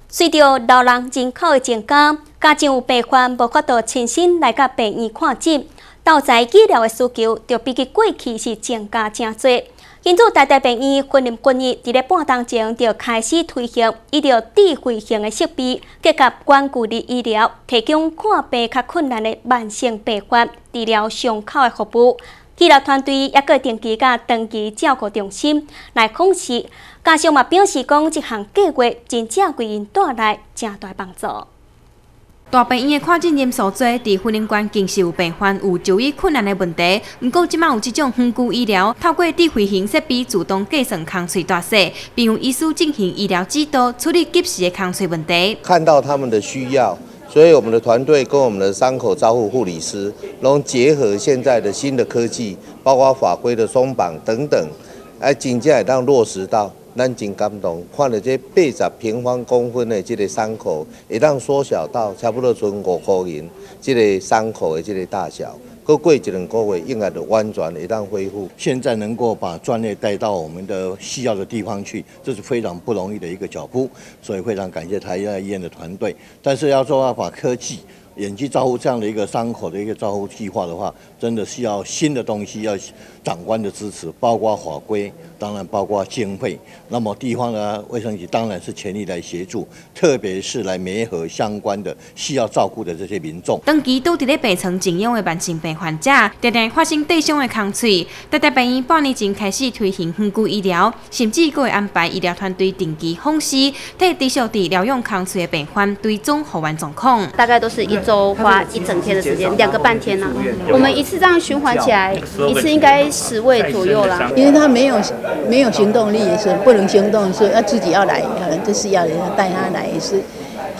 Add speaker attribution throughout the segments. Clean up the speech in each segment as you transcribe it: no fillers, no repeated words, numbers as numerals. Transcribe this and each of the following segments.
Speaker 1: 随着老人人口的增加，家长有病患无法度亲身来到病院看诊，到在医疗的需求就比起过去是增加真多。因此，台大病院婚姻建议，伫咧半当前就开始推行，依照智慧型的设备结合远距离医疗，提供看病较困难的慢性病患治疗伤口的服务。医疗团队也个定期甲长期照顾中心来访视，家属嘛表示讲，这项计划真正为因带来正大帮助。
Speaker 2: 大病院的看诊人数多，伫婚姻关经是有病患有就医困难的问题。不过，即马有这种远距医疗，透过智慧型设备自动计算空隙大小，并由医师进行医疗指导，处理急时的空隙问题。
Speaker 3: 看到他们的需要，所以我们的团队跟我们的伤口照护护理师，拢结合现在的新的科技，包括法规的松绑等等，真正会当落实到。咱真感动，看到这80平方公分的这个伤口，会当缩小到差不多剩5块银，这个伤口的这个大小，过1-2个月应该就完全会当恢复。
Speaker 4: 现在能够把专业带到我们的需要的地方去，这是非常不容易的一个脚步，所以非常感谢台大医院的团队。但是要做到把科技。眼肌照护这样的一个伤口的一个照护计划的话，真的需要新的东西，要长官的支持，包括法规，当然包括经费。那么地方的卫生局当然是全力来协助，特别是来媒合相关的需要照顾的这些民众。
Speaker 2: 长期都伫咧病床静养的慢性病患者，常常发生地上的空隙。台大病院半年前开始推行远距医疗，甚至还会安排医疗团队定期访视，替持续伫疗养空隙的病患追踪复原状况。
Speaker 5: 大概都是1周花1整天的时间，2个半天呐。我们一次这样循环起来，一次应该10位左右啦。
Speaker 6: 因为他没有行动力，是不能行动，所以要自己要来，就是要人家带他来，也是。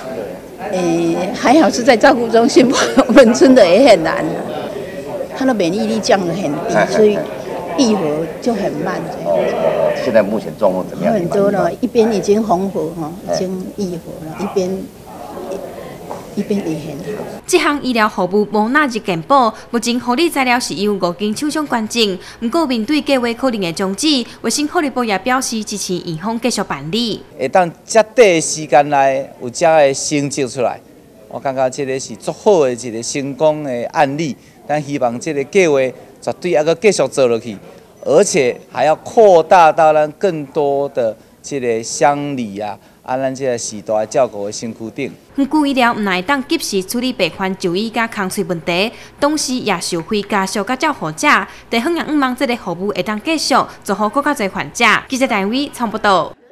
Speaker 6: 还好是在照顾中心，我们真的也很难。他的免疫力降得很低，所以愈合就很慢。
Speaker 7: 现在目前状况怎么样？
Speaker 6: 很多了，一边已经红火哈，已经愈合了，一边也很好。
Speaker 2: 这项医疗服务无纳入健保，目前护理材料是由5间厂商捐赠。不过面对计划可能的终止，卫生福利部也表示支持院方继续办理。
Speaker 8: 会当遮短的时间内有遮个成绩出来，我感觉这个是足好的一个成功的案例。咱希望这个计划绝对还阁继续做落去，而且还要扩大到咱更多的这个乡里啊。咱这个时代照顾的身躯顶，
Speaker 2: 远距医疗唔会当及时处理病患就医甲空隙问题，同时也受惠家属甲照护者。地方也希望这个服务会当继续做好更加侪患者。记者单位参报道。